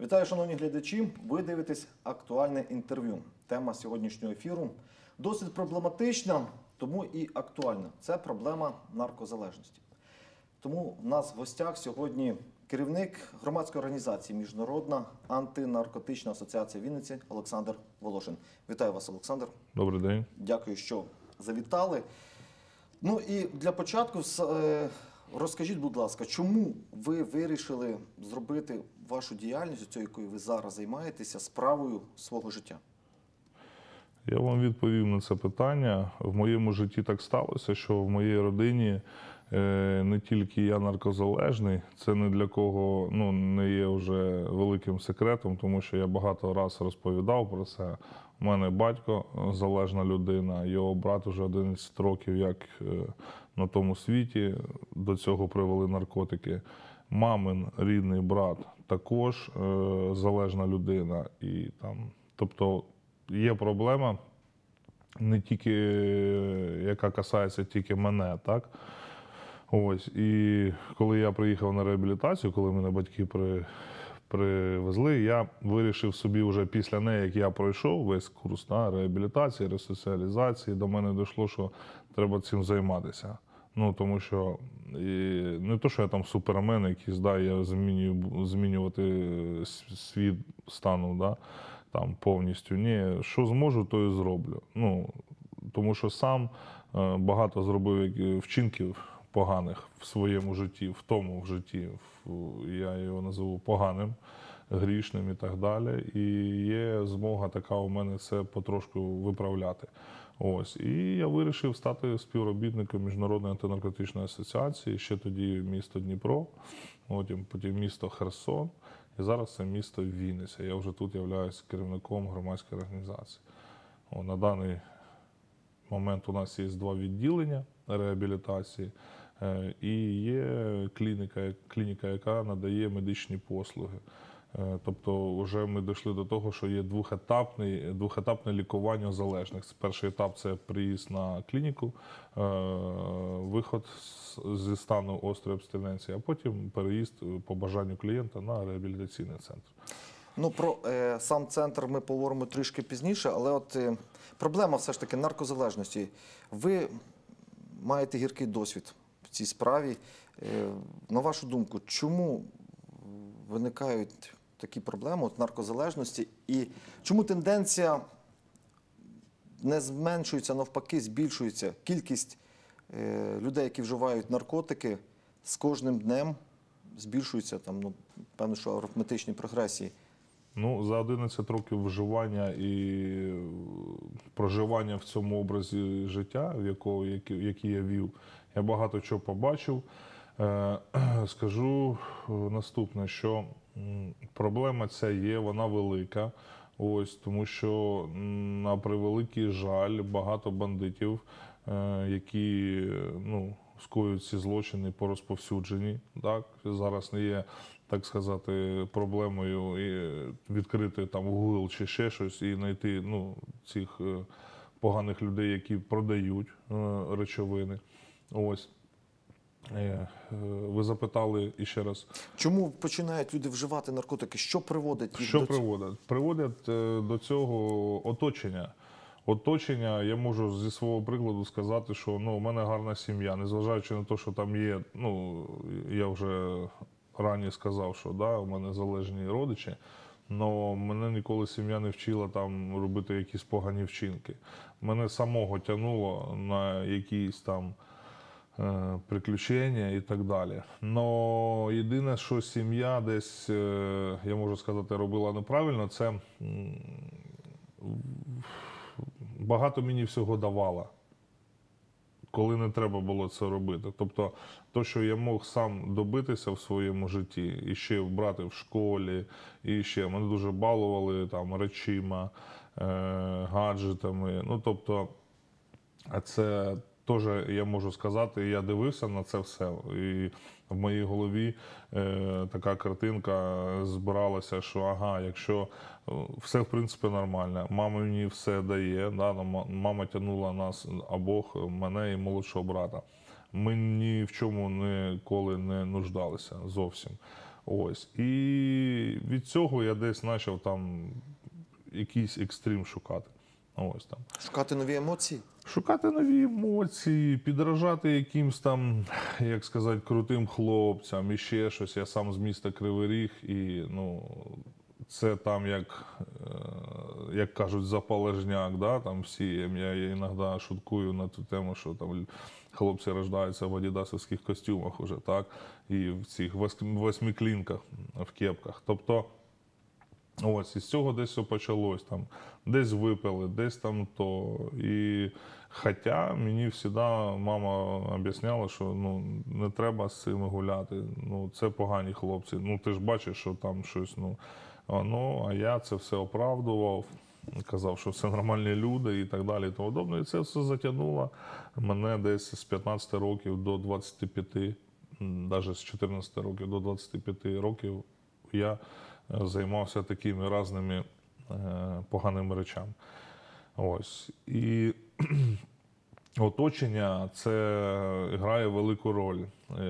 Вітаю, шановні глядачі! Ви дивитесь актуальне інтерв'ю. Тема сьогоднішнього ефіру досить проблематична, тому і актуальна. Це проблема наркозалежності. Тому в нас в гостях сьогодні керівник громадської організації Міжнародна антинаркотична асоціація Вінниці Олександр Волошин. Вітаю вас, Олександр. Добрий день. Дякую, що завітали. Ну і для початку розкажіть, будь ласка, чому ви вирішили зробити вашу діяльність, якою ви зараз займаєтеся, справою свого життя? Я вам відповів на це питання. В моєму житті так сталося, що в моїй родині не тільки я наркозалежний, це ні для кого не є вже великим секретом, тому що я багато разів розповідав про це. У мене батько залежна людина, його брат вже 11 років як на тому світі, до цього привели наркотики. Мамин рідний брат також залежна людина. І тобто є проблема не тільки, яка касається тільки мене, так? Ось, і коли я приїхав на реабілітацію, коли мене батьки привезли, я вирішив собі вже після неї, як я пройшов весь курс реабілітації, ресоціалізації, до мене дійшло, що треба цим займатися. Тому що не то, що я там супермен якийсь, я змінювати світ стану, там повністю. Ні, що зможу, то і зроблю. Тому що сам багато зробив вчинків поганих в своєму житті, в тому житті, я його називу поганим, грішним і так далі. І є змога така у мене це потрошку виправляти. Ось. І я вирішив стати співробітником Міжнародної антинаркотичної асоціації, ще тоді місто Дніпро, потім місто Херсон, і зараз це місто Вінниця. Я вже тут являюсь керівником громадської організації. На даний момент у нас є 2 відділення реабілітації і є клініка, яка надає медичні послуги. Тобто вже ми дійшли до того, що є двохетапне лікування залежних. Перший етап – це приїзд на клініку, виход зі стану острої абстиненції, а потім переїзд по бажанню клієнта на реабілітаційний центр. Про сам центр ми поговоримо трішки пізніше, але проблема все ж таки наркозалежності. Ви маєте гіркий досвід в цій справі. На вашу думку, чому виникають такі проблеми наркозалежності і чому тенденція не зменшується, навпаки, збільшується? Кількість людей, які вживають наркотики, з кожним днем збільшується, певно, що арифметичні прогресії. За 11 років вживання і проживання в цьому образі життя, який я вів, я багато чого побачив. Скажу наступне, що проблема ця є, вона велика. Тому що, на превеликий жаль, багато бандитів, які скоюють ці злочини по розповсюдженні. Зараз не є, так сказати, проблемою відкрити Google чи ще щось і знайти цих поганих людей, які продають речовини. Ви запитали іще раз. Чому починають люди вживати наркотики? Що приводить їх до цього? Що приводить? Приводять до цього оточення. Оточення, я можу зі свого прикладу сказати, що у мене гарна сім'я, незважаючи на те, що там є, я вже раніше сказав, що у мене залежні родичі, але мене ніколи сім'я не вчила робити якісь погані вчинки. Мене самого тягнуло на якісь приключення і так далі. Но єдине, що сім'я десь, я можу сказати, робила неправильно, це багато мені всього давала, коли не треба було це робити. Тобто, те, що я мог сам добитися в своєму житті, і ще брати в школі, і ще мене дуже балували речима, гаджетами. Тобто, а це теж, я можу сказати, я дивився на це все. І в моїй голові така картинка збиралася, що якщо все, в принципі, нормально, мама мені все дає, мама тягнула нас обох, мене і молодшого брата. Ми ні в чому ніколи не нуждалися зовсім. Ось. І від цього я десь почав там якийсь екстрим шукати. Ось там. Шукати нові емоції? Шукати нові емоції, підражати якимсь там, як сказати, крутим хлопцям і ще щось. Я сам з міста Кривий Ріг, і ну, це там, як кажуть, запалежняк, да, там всі. Я іноді шуткую на ту тему, що там хлопці рождаються в адідасовських костюмах уже, так, і в цих восьмиклінках, в кепках. Тобто, ось, із цього десь все почалось, там, десь випили, десь там то. І хоча мені завжди мама об'ясняла, що ну, не треба з цими гуляти, ну, це погані хлопці. Ну, ти ж бачиш, що там щось, а я це все оправдував, казав, що все нормальні люди і так далі, і тому подобне. І це все затягнуло мене десь з 15 років до 25, навіть з 14 років до 25 років я займався такими різними поганими речами. Ось. І оточення це грає велику роль.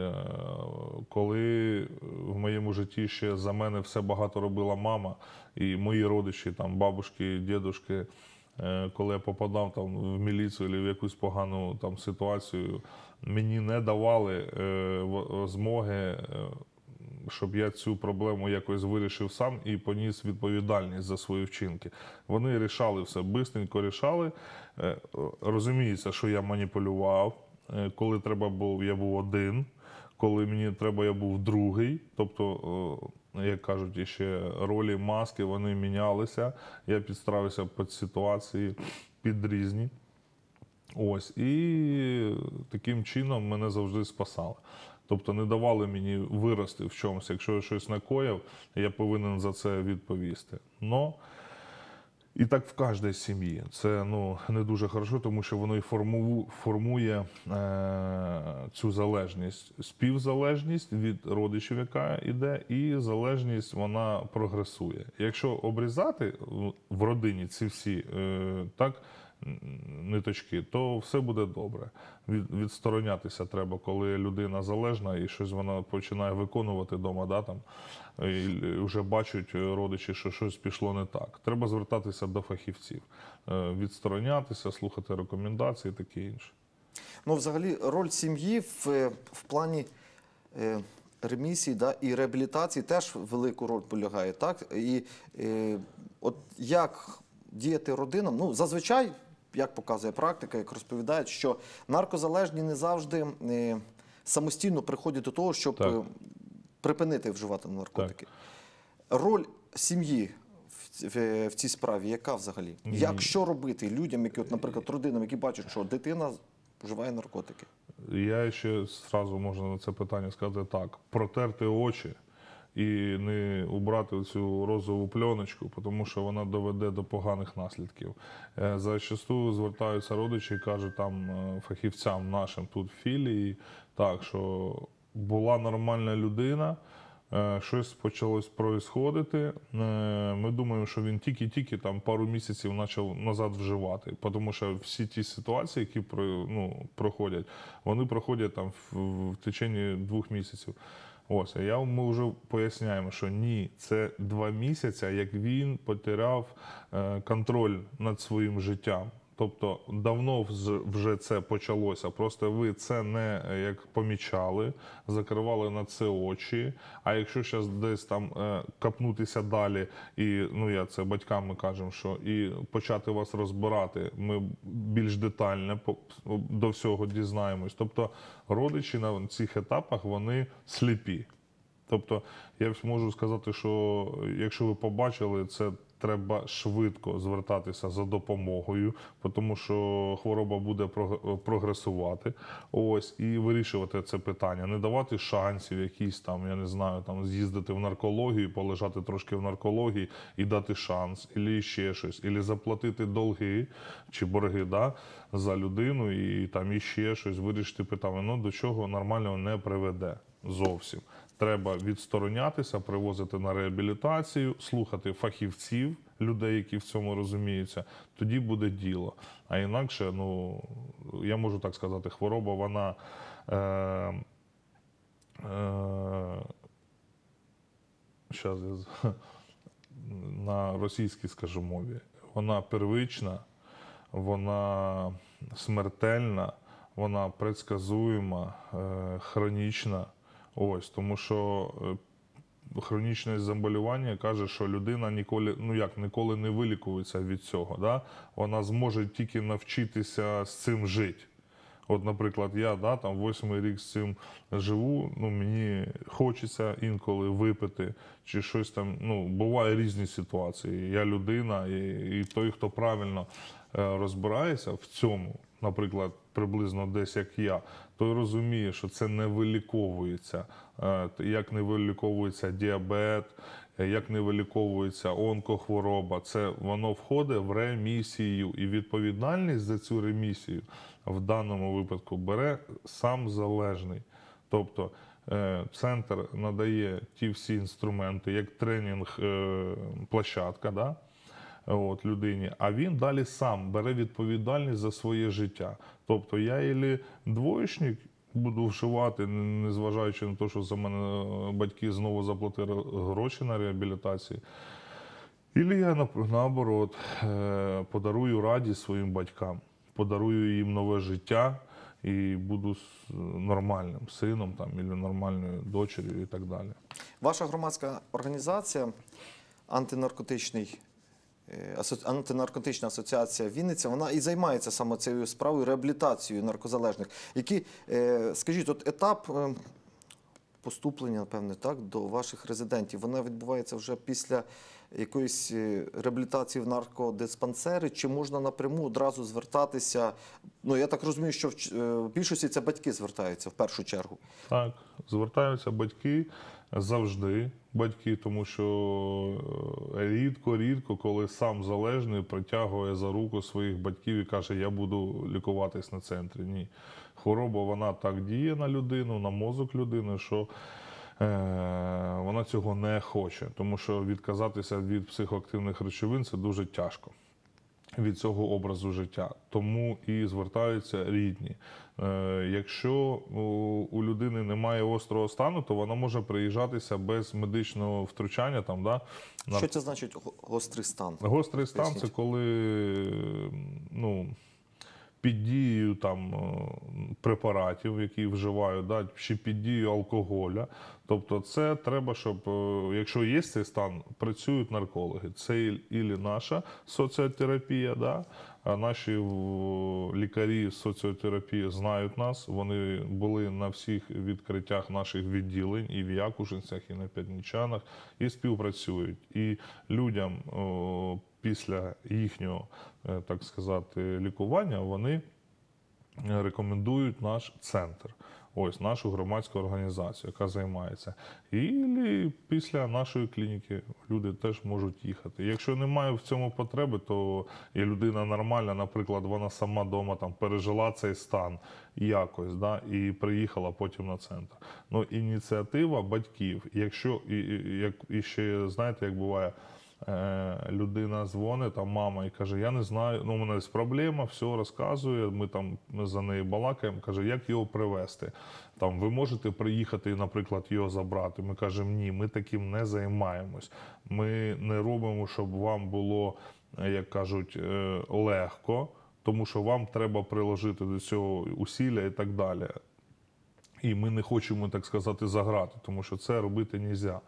Коли в моєму житті ще за мене все багато робила мама, і мої родичі, там, бабушки, дідушки, коли я попадав там в міліцію або в якусь погану там ситуацію, мені не давали змоги, щоб я цю проблему якось вирішив сам і поніс відповідальність за свої вчинки. Вони рішали все, бистренько рішали. Розуміється, що я маніпулював. Коли треба був, я був один. Коли мені треба, я був другий. Тобто, як кажуть, ще ролі, маски, вони мінялися. Я підставився під ситуації, під різні. Ось. І таким чином мене завжди спасали. Тобто не давали мені вирости в чомусь. Якщо я щось накоїв, я повинен за це відповісти. І так в кожній сім'ї. Це не дуже хорошо, тому що воно і формує цю залежність. Співзалежність від родичів, яка йде, і залежність, вона прогресує. Якщо обрізати в родині ці всі ниточки, то все буде добре. Відсторонятися треба, коли людина залежна і щось вона починає виконувати вдома, да, там, і вже бачать родичі, що щось пішло не так. Треба звертатися до фахівців, відсторонятися, слухати рекомендації і таке інше. Ну, взагалі, роль сім'ї в плані ремісії, да, і реабілітації теж велику роль полягає, так? І от як діяти родинам? Ну, зазвичай, як показує практика, як розповідають, що наркозалежні не завжди самостійно приходять до того, щоб припинити вживати наркотики. Так. Роль сім'ї в цій справі яка взагалі? Як, що робити людям, які, от, наприклад, родинам, які бачать, що дитина вживає наркотики? Я ще зразу можна на це питання сказати так. Протерти очі і не убрати цю розову пленочку, тому що вона доведе до поганих наслідків. Зачасту звертаються родичі і кажуть там фахівцям нашим тут в філії, так, що була нормальна людина, щось почалось происходити. Ми думаємо, що він тільки-тільки там пару місяців почав назад вживати, тому що всі ті ситуації, які проходять, вони проходять там в течение 2 місяців. Ось, ми вже поясняємо, що ні, це 2 місяці, як він потеряв контроль над своїм життям. Тобто давно вже це почалося, просто ви це не як помічали, закривали на це очі. А якщо зараз десь там копнутися далі, і я це батькам ми кажемо, що і почати вас розбирати, ми більш детально до всього дізнаємось. Тобто родичі на цих етапах, вони сліпі. Тобто я можу сказати, що якщо ви побачили це, треба швидко звертатися за допомогою, тому що хвороба буде прогресувати. Ось, і вирішувати це питання. Не давати шансів якісь там, я не знаю, там з'їздити в наркологію, полежати трошки в наркології і дати шанс, або ще щось, або заплатити долги чи борги, да, за людину і там іще щось, вирішити питання. До чого нормального не приведе зовсім. Треба відсторонятися, привозити на реабілітацію, слухати фахівців, людей, які в цьому розуміються, тоді буде діло. А інакше, я можу так сказати, хвороба, вона щас на російській, скажу, мові, вона первична, вона смертельна, вона предсказуема, хронічна. Ось, тому що хронічне заболівання каже, що людина ніколи не вилікується від цього. Да? Вона зможе тільки навчитися з цим жити. От, наприклад, я там 8-й рік з цим живу, мені хочеться інколи випити чи щось там. Буває різні ситуації. Я людина, і той, хто правильно розбирається в цьому, наприклад, приблизно десь як я, той розуміє, що це не виліковується. Як не виліковується діабет, як не виліковується онкохвороба. Це воно входить в ремісію. І відповідальність за цю ремісію в даному випадку бере сам залежний. Тобто центр надає ті всі інструменти, як тренінг, площадка, да? Людині, а він далі сам бере відповідальність за своє життя. Тобто я ілі двоєчник буду вживати, незважаючи на те, що за мене батьки знову заплатили гроші на реабілітацію, ілі я, наоборот, подарую радість своїм батькам, подарую їм нове життя і буду нормальним сином або нормальною дочерю і так далі. Ваша громадська організація антинаркотична асоціація Вінниця, вона і займається саме цією справою реабілітацією наркозалежних. Скажіть, от етап поступлення, напевне, так, до ваших резидентів, вона відбувається вже після якоїсь реабілітації в наркодиспансері, чи можна напряму одразу звертатися? Я так розумію, що в більшості це батьки звертаються в першу чергу. Так, звертаються батьки, завжди батьки, тому що рідко, коли сам залежний притягує за руку своїх батьків і каже, я буду лікуватись на центрі. Ні. Хвороба, вона так діє на людину, на мозок людини, що вона цього не хоче, тому що відказатися від психоактивних речовин – це дуже тяжко. Від цього образу життя. Тому і звертаються рідні. Якщо у людини немає острого стану, то вона може приїжджатися без медичного втручання. Що це значить гострий стан? Гострий стан – це коли під дією препаратів, які вживають, чи під дією алкоголя. Тобто це треба, щоб, якщо є цей стан, працюють наркологи. Це і наша соціотерапія, а наші лікарі з соціотерапії знають нас, вони були на всіх відкриттях наших відділень, і в Якушинцях, і на П'ятничанах, і співпрацюють. І людям після їхнього, так сказати, лікування, вони рекомендують наш центр, нашу громадську організацію, яка займається. І після нашої клініки люди теж можуть їхати. Якщо немає в цьому потреби, то є людина нормальна, наприклад, вона сама вдома пережила цей стан якось, і приїхала потім на центр. Ініціатива батьків. Якщо, і ще, знаєте, як буває, людина дзвонить, мама, і каже, я не знаю, у мене є проблема, все розказує, ми за нею балакаємо, каже, як його привезти? Ви можете приїхати і, наприклад, його забрати? Ми кажемо, ні, ми таким не займаємось. Ми не робимо, щоб вам було, як кажуть, легко, тому що вам треба приложити до цього усилля і так далі. І ми не хочемо, так сказати, заграти, тому що це робити не можна.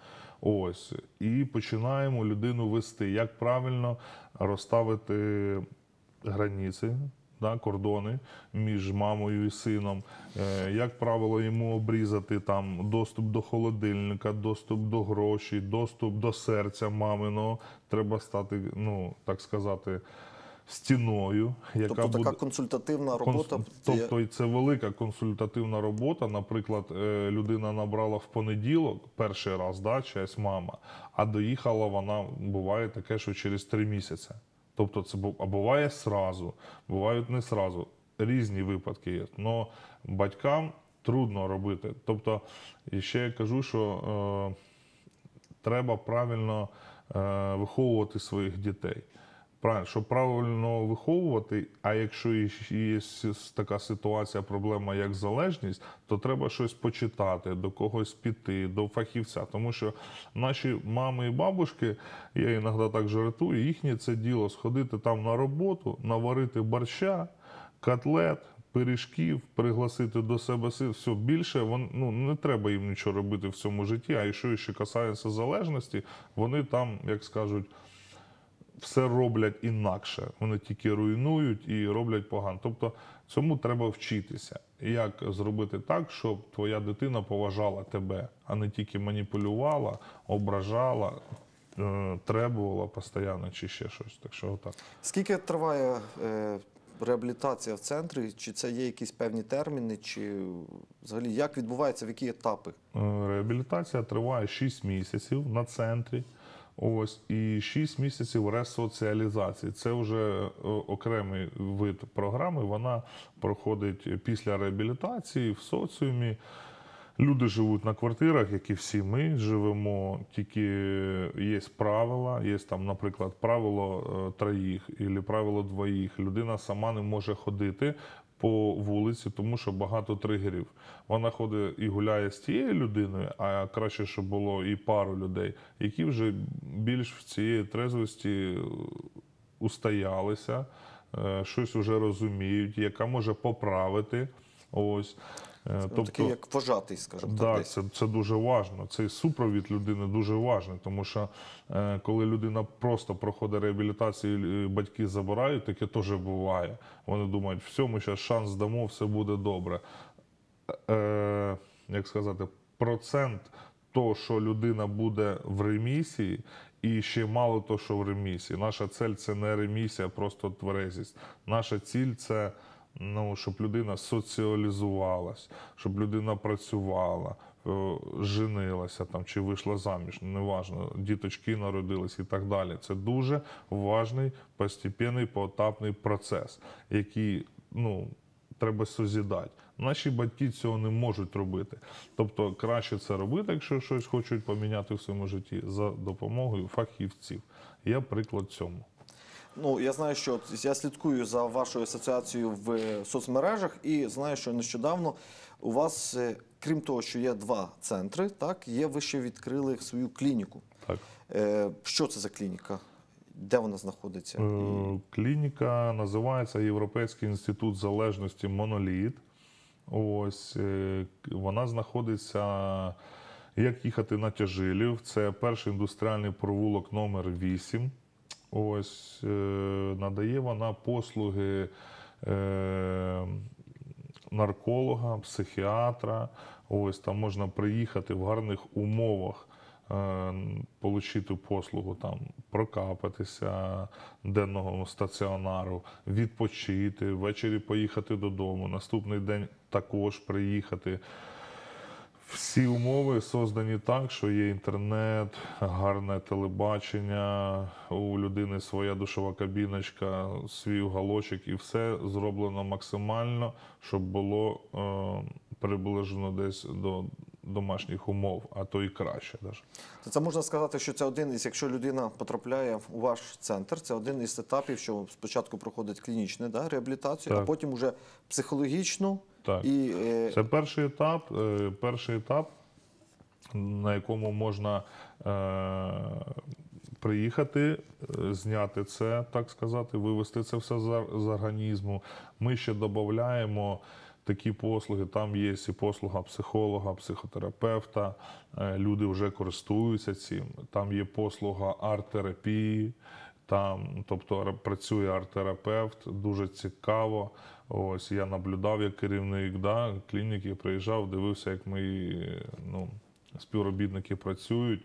І починаємо людину вести, як правильно розставити границі, кордони між мамою і сином, як правило йому обрізати доступ до холодильника, доступ до грошей, доступ до серця маминого. Треба стати, так сказати, стіною, яка тобто буде... така консультативна робота? Тобто це велика консультативна робота. Наприклад, людина набрала в понеділок перший раз, чиясь мама, а доїхала вона, буває таке, що через 3 місяці. Тобто це буває зразу, бувають не зразу. Різні випадки є. Но батькам трудно робити. Тобто, і ще я кажу, що треба правильно виховувати своїх дітей. Правильно, щоб правильно виховувати, а якщо є така ситуація, проблема як залежність, то треба щось почитати, до когось піти, до фахівця. Тому що наші мами і бабушки, я іноді так жартую, їхнє це діло сходити там на роботу, наварити борща, котлет, пиріжків, пригласити до себе сил. Все, більше не треба їм нічого робити в цьому житті, а якщо ще касається залежності, вони там, як скажуть, все роблять інакше. Вони тільки руйнують і роблять погано. Тобто цьому треба вчитися. Як зробити так, щоб твоя дитина поважала тебе, а не тільки маніпулювала, ображала, требувала постійно чи ще щось. Так що отак. Скільки триває реабілітація в центрі? Чи це є якісь певні терміни, чи взагалі як відбувається, в які етапи? Реабілітація триває 6 місяців на центрі. Ось, і 6 місяців ресоціалізації. Це вже окремий вид програми. Вона проходить після реабілітації в соціумі. Люди живуть на квартирах, як і всі ми живемо, тільки є правила, є там, наприклад, правило 3 або правило 2. Людина сама не може ходити по вулиці, тому що багато тригерів. Вона ходить і гуляє з тією людиною, а краще, щоб було і пару людей, які вже більш в цієї трезвості устоялися, щось вже розуміють, яка може поправити. Ось. Такий як вожатий, скажімо так. Так, це дуже важливо. Цей супровід людини дуже важливий, тому що коли людина просто проходить реабілітацію, і батьки забирають, таке теж буває. Вони думають, все, ми зараз шанс дамо, все буде добре. Як сказати, процент того, що людина буде в ремісії, і ще мало того, що в ремісії. Наша цель – це не ремісія, а просто тверезість. Наша ціль – це щоб людина соціалізувалась, щоб людина працювала, женилася там, чи вийшла заміж, неважно, діточки народились і так далі. Це дуже важний, постепенний, поетапний процес, який треба созідати. Наші батьки цього не можуть робити. Тобто краще це робити, якщо щось хочуть поміняти в своєму житті, за допомогою фахівців. Є приклад цьому. Я знаю, що я слідкую за вашою асоціацією в соцмережах і знаю, що нещодавно у вас, крім того, що є 2 центри, так, ви ще відкрили свою клініку. Так. Що це за клініка? Де вона знаходиться? Клініка називається Європейський інститут залежності «Моноліт». Ось, вона знаходиться, як їхати на Тяжилів, це перший індустріальний провулок номер 8. Ось, надає вона послуги нарколога, психіатра. Ось, там можна приїхати в гарних умовах, отримати послугу, там, прокапатися денного стаціонару, відпочити, ввечері поїхати додому, наступний день також приїхати. Всі умови создані так, що є інтернет, гарне телебачення, у людини своя душова кабіночка, свій уголочок, і все зроблено максимально, щоб було приближено десь до домашніх умов, а то і краще. Це можна сказати, що це один із, якщо людина потрапляє у ваш центр, це один із етапів, що спочатку проходить клінічну реабілітацію, так, а потім вже психологічну. Так. Це перший етап, на якому можна приїхати, зняти це, так сказати, вивести це все з організму. Ми ще додаємо такі послуги, там є і послуга психолога, психотерапевта, люди вже користуються цим. Там є послуга арт-терапії, тобто працює арт-терапевт, дуже цікаво. Ось, я наблюдав як керівник клініки, приїжджав, дивився, як мої співробітники працюють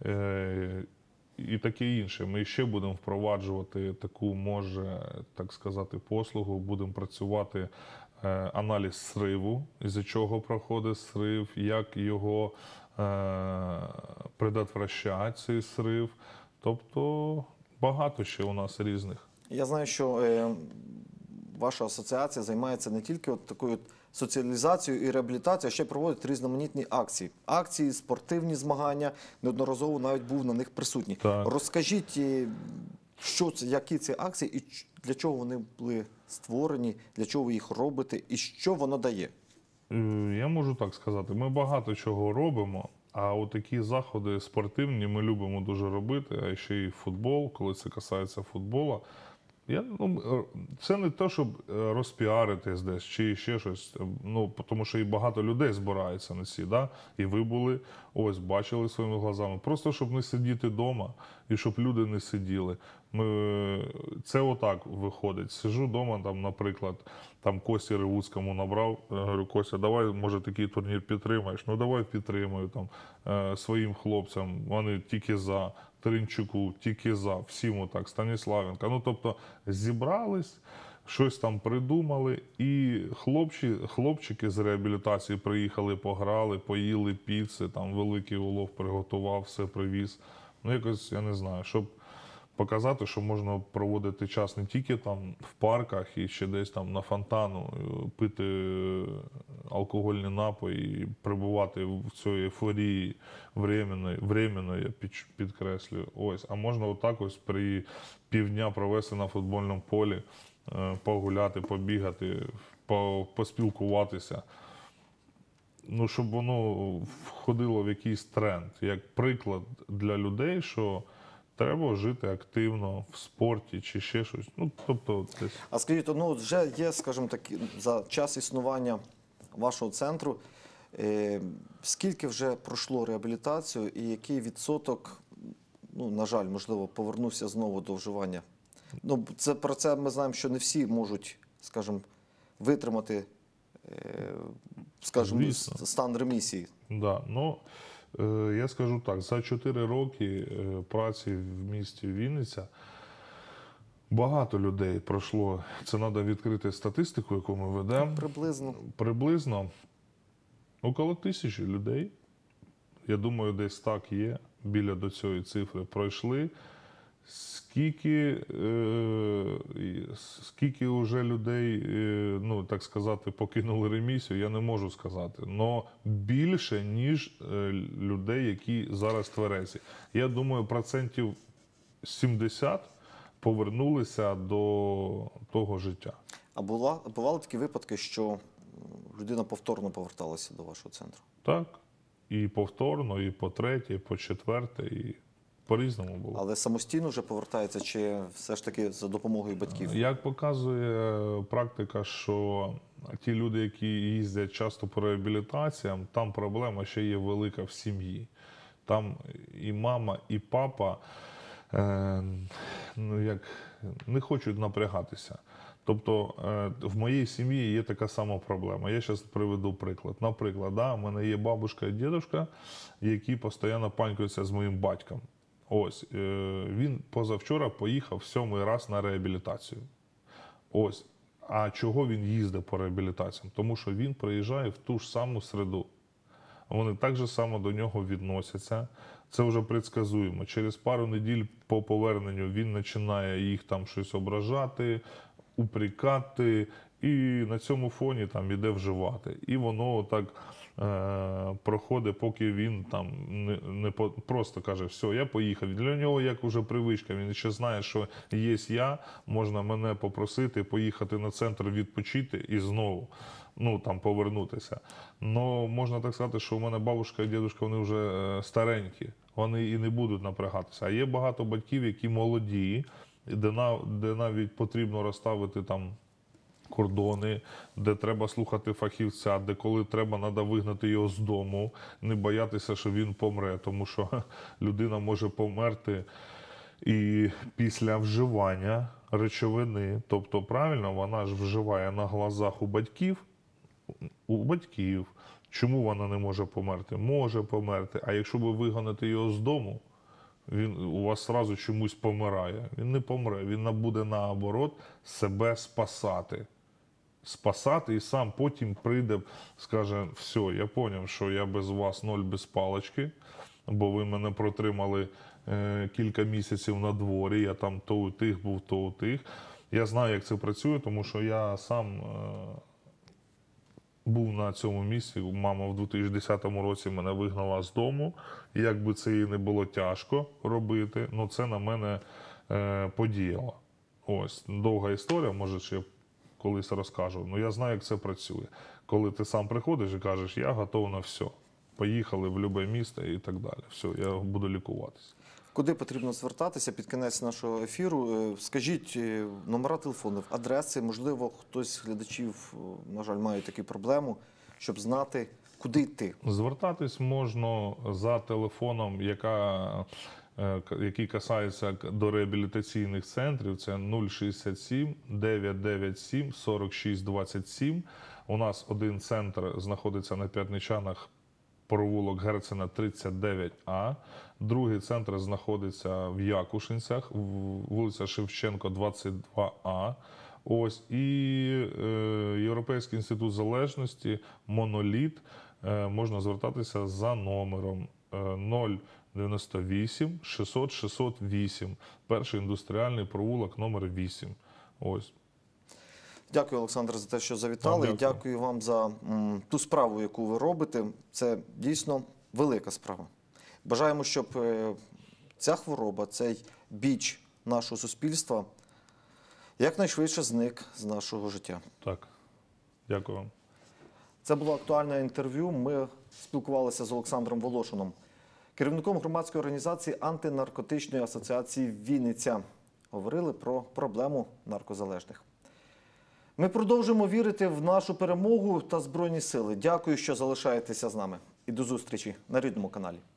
і таке інше. Ми ще будемо впроваджувати таку, так сказати, послугу, будемо працювати аналіз сриву, із-за чого проходить срив, як його предотвращати, цей срив. Тобто багато ще у нас різних. Я знаю, що ваша асоціація займається не тільки такою соціалізацією і реабілітацією, а ще проводить різноманітні акції. Акції, спортивні змагання, неодноразово навіть був на них присутній. Так. Розкажіть, Що це, які це акції і для чого вони були створені, для чого ви їх робите і що воно дає? Я можу так сказати, ми багато чого робимо, а от такі заходи спортивні ми любимо дуже робити, а ще й футбол, коли це касається футболу. Це не те, щоб розпіаритись десь чи ще щось. Тому що і багато людей збирається на ці, да? І ви були, ось, бачили своїми глазами. Просто щоб не сидіти вдома і щоб люди не сиділи. Це отак виходить. Сижу вдома, там, наприклад, там Кості Ревуцькому набрав, говорю, Костя, давай, може, такий турнір підтримаєш? Ну, давай підтримаю там своїм хлопцям, вони тільки за. Теренчуку, тільки за, всім отак, Станіславенка. Тобто зібрались, щось там придумали, і хлопчики з реабілітації приїхали, пограли, поїли піци, там великий улов приготував, все привіз. Якось, я не знаю, щоб показати, що можна проводити час не тільки там в парках і ще десь там на фонтану, пити алкогольні напої і перебувати в цій ейфорії временної, я підкреслюю. Ось, а можна отак ось при півдня провести на футбольному полі, погуляти, побігати, поспілкуватися. Щоб воно входило в якийсь тренд, як приклад для людей, що треба жити активно в спорті чи ще щось. Тобто десь. А скажіть, вже є, скажімо так, за час існування вашого центру, скільки вже пройшло реабілітацію і який відсоток, на жаль, можливо, повернувся знову до вживання? Про це ми знаємо, що не всі можуть, скажімо, витримати, скажімо, стан ремісії. Да. Я скажу так, за 4 роки праці в місті Вінниця багато людей пройшло. Це треба відкрити статистику, яку ми ведемо. Приблизно около 1000 людей. Я думаю, десь так є, біля до цієї цифри пройшли. Скільки вже людей, так сказати, покинули ремісію, я не можу сказати. Але більше, ніж людей, які зараз тверезі. Я думаю, 70% повернулися до того життя. А бували такі випадки, що людина повторно поверталася до вашого центру? Так. І повторно, і по третє, і по четверте, і по-різному було. Але самостійно вже повертається, чи все ж таки за допомогою батьків? Як показує практика, що ті люди, які їздять часто по реабілітаціям, там проблема ще є велика в сім'ї. Там і мама, і папа не хочуть напрягатися. Тобто в моїй сім'ї є така сама проблема. Я зараз приведу приклад. Наприклад, у мене є бабушка і дідусь, які постійно панькаються з моїм батьком. Ось, він позавчора поїхав 7-й раз на реабілітацію. Ось. А чого він їздить по реабілітаціям? Тому що він приїжджає в ту ж саму середу. Вони так же само до нього відносяться. Це вже предсказуємо. Через пару неділь по поверненню він починає їх там щось ображати, упрекати, і на цьому фоні там іде вживати. І воно так проходить, поки він там не просто каже, все, я поїхав. Для нього як вже привичка, він ще знає, що є я, можна мене попросити поїхати на центр відпочити і знову там повернутися. Но можна так сказати, що у мене бабушка і дідусь, вони вже старенькі, вони і не будуть напрягатися. А є багато батьків, які молоді, де навіть потрібно розставити там кордони, де треба слухати фахівця, де коли треба вигнати його з дому, не боятися, що він помре, тому що людина може померти і після вживання речовини. Тобто, правильно, вона ж вживає на глазах у батьків. Чому вона не може померти? Може померти. А якщо ви вигоните його з дому, він у вас одразу чомусь помирає. Він не помре, він буде наоборот себе спасати. Спасати і сам потім прийде, скаже, все, я зрозумів, що я без вас ноль без палочки, бо ви мене протримали кілька місяців на дворі, я там то у тих був, то у тих. Я знаю, як це працює, тому що я сам був на цьому місці. Мама в 2010 році мене вигнала з дому. Як би це і не було тяжко робити, але це на мене подіяла. Ось, довга історія, може, ще колись розкажу. Ну, я знаю, як це працює. Коли ти сам приходиш і кажеш, я готов на все. Поїхали в будь-яке місто і так далі. Все, я буду лікуватися. Куди потрібно звертатися під кінець нашого ефіру? Скажіть номера телефонів, адреси, можливо, хтось з глядачів, на жаль, має таку проблему, щоб знати, куди йти. Звертатись можна за телефоном, який касається до реабілітаційних центрів. Це 067 997 46 27. У нас один центр знаходиться на П'ятничанах, провулок Герцена 39А. Другий центр знаходиться в Якушинцях, вулиця Шевченко, 22А. Ось, і Європейський інститут залежності, моноліт, можна звертатися за номером 098 600 608. Перший індустріальний провулок, номер 8. Ось. Дякую, Олександр, за те, що завітали. Дякую. Дякую вам за ту справу, яку ви робите. Це дійсно велика справа. Бажаємо, щоб ця хвороба, цей біч нашого суспільства якнайшвидше зник з нашого життя. Так. Дякую вам. Це було актуальне інтерв'ю. Ми спілкувалися з Олександром Волошином, керівником громадської організації антинаркотичної асоціації «Вінниця». Говорили про проблему наркозалежних. Ми продовжуємо вірити в нашу перемогу та Збройні сили. Дякую, що залишаєтеся з нами. І до зустрічі на Рідному каналі.